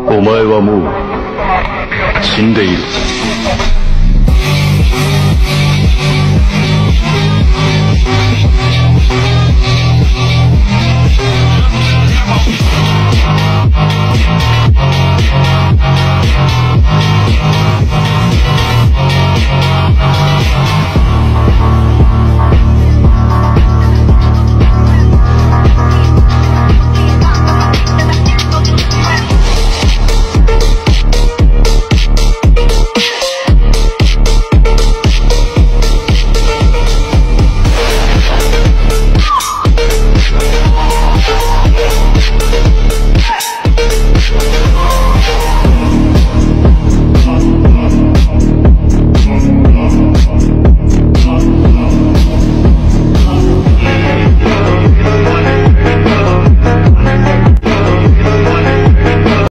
お前はもう死んでいる。